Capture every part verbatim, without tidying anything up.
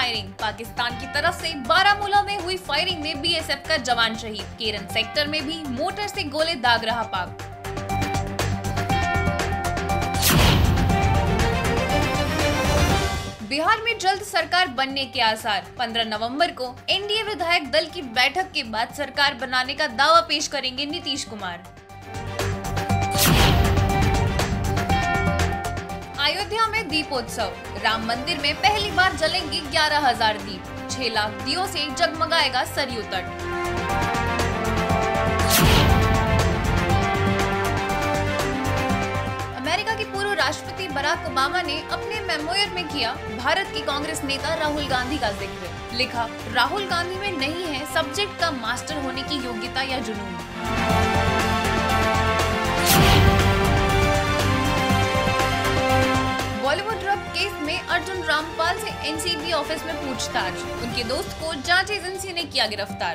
Firing. Pakistan की तरफ से बारामूला में हुई फायरिंग में बीएसएफ का जवान शहीद। केरन सेक्टर में भी मोटर से गोले दाग रहा पाक। बिहार में जल्द सरकार बनने के आसार। पंद्रह नवंबर को एनडीए विधायक दल की बैठक के बाद सरकार बनाने का दावा पेश करेंगे नीतीश कुमार। अयोध्या में दीपोत्सव। राम मंदिर में पहली बार जलेंगे ग्यारह हजार दीप। छह लाख दियों से जगमगाएगा सरयू तट। अमेरिका के पूर्व राष्ट्रपति बराक ओबामा ने अपने मेमोयर में किया भारत के कांग्रेस नेता राहुल गांधी का जिक्र। लिखा, राहुल गांधी में नहीं है सब्जेक्ट का मास्टर होने की योग्यता या जुनून। बॉलीवुड रब केस में अर्जुन रामपाल से एनसीबी ऑफिस में पूछताछ। उनके दोस्त को जांच एजेंसी ने किया गिरफ्तार।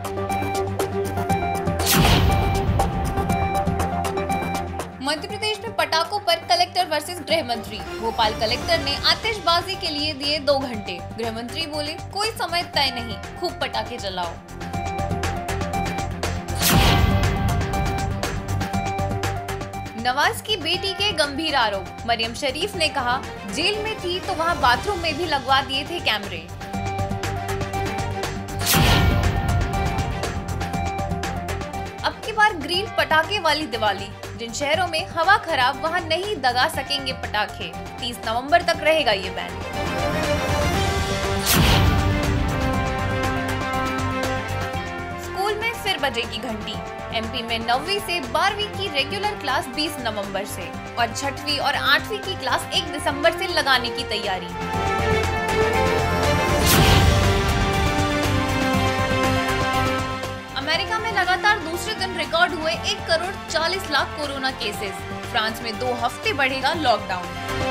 मध्य प्रदेश में पटाखों पर कलेक्टर वर्सेस गृह मंत्री। भोपाल कलेक्टर ने आतिशबाजी के लिए दिए दो घंटे। गृह मंत्री बोले, कोई समय तय नहीं, खूब पटाखे जलाओ। नवाज की बेटी के गंभीर आरोप। मरियम शरीफ ने कहा, जेल में थी तो वहां बाथरूम में भी लगवा दिए थे कैमरे। अब की बार ग्रीन पटाखे वाली दिवाली। जिन शहरों में हवा खराब वहां नहीं दगा सकेंगे पटाखे। तीस नवंबर तक रहेगा ये बैन। स्कूल में फिर बजेगी घंटी। एमपी में नौवीं से बारहवीं की रेगुलर क्लास बीस नवंबर से और छठवीं और आठवीं की क्लास एक दिसंबर से लगाने की तैयारी। अमेरिका में लगातार दूसरे दिन रिकॉर्ड हुए एक करोड़ चालीस लाख कोरोना केसेस। फ्रांस में दो हफ्ते बढ़ेगा लॉकडाउन।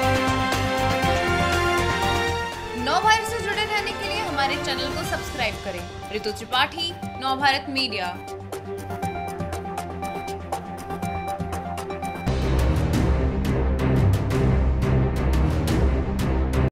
नव भारत से जुड़े रहने के लिए हमारे चैनल को सब्सक्राइब करें। ऋतु त्रिपाठी, नव भारत मीडिया।